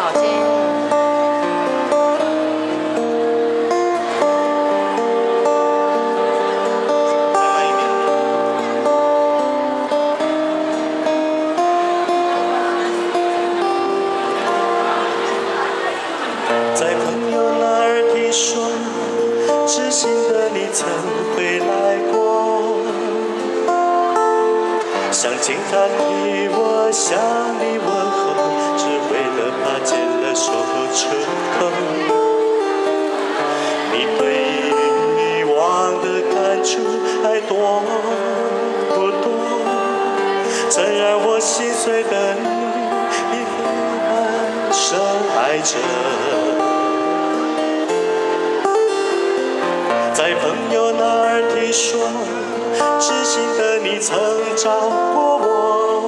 好，今天。 在朋友那儿听说，知心的你曾回来过。想听他替我向你问候，只为了怕见了手指头。你对以往的感触还多不多？曾让我心碎的你，已黑暗深爱着。 在朋友那儿听说，知心的你曾找过我。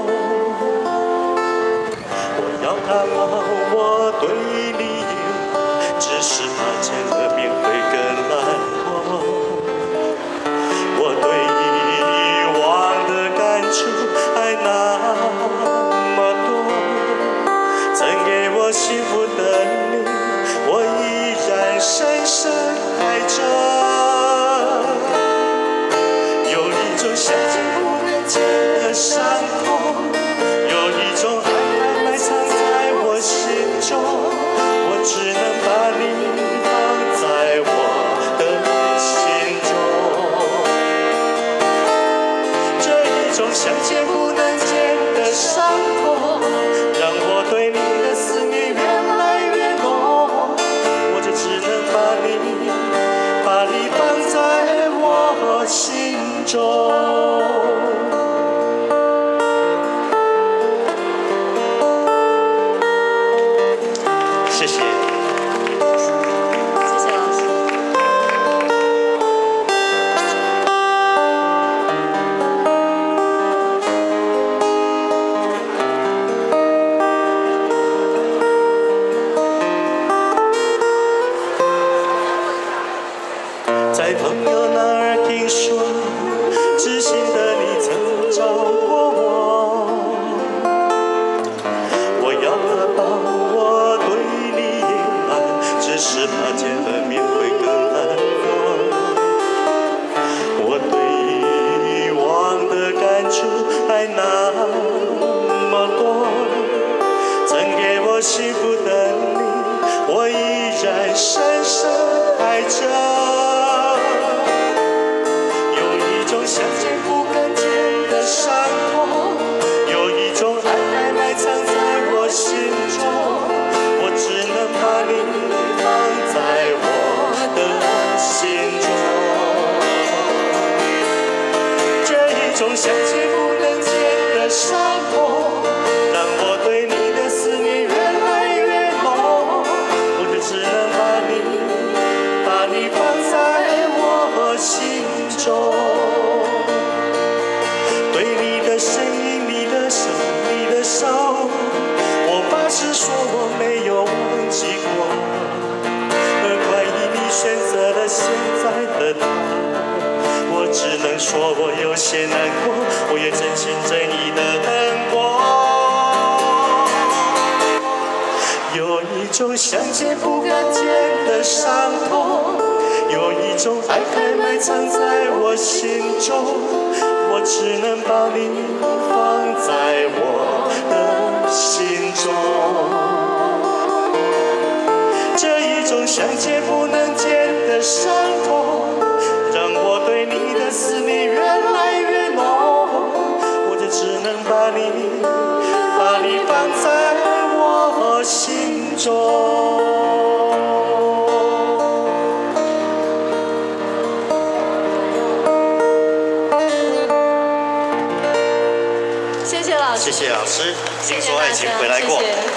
我要盼望我对你以后，只是怕见了面会更难过。我对以往的感触还那么多，曾给我幸福的你，我依然深深爱着。 相见不能见的伤痛，有一种爱还埋藏在我心中，我只能把你放在我的心中。这一种相见不能见的伤痛，让我对你的思念越来越浓，我就只能把你放在我心中。 谢谢，谢谢老师。 在朋友那儿听说，知心的你曾找过我，我要何妨？ 只是怕见了面会更难过。我对以往的感触还那么多，曾给我幸福的你，我依然深深爱着。有一种相见不敢见的伤痛，有一种爱还埋藏在我心中，我只能把你。 在我的心中，这一种相见不能见的伤痛，让我对你的思念越来越浓，我就只能把你放在我心中。对你的声音，你的手，你的手，我发誓说我没有忘记过。 选择了现在的他，我只能说我有些难过，我也真心真意的等过。有一种相见不敢见的伤痛，有一种爱还埋藏在我心中，我只能把你放在我的心中。 这一种相见不能见的伤痛，让我对你的思念越来越浓，我就只能把你放在我心中。 谢谢老师， 谢谢老师，听说爱情回来过。 谢谢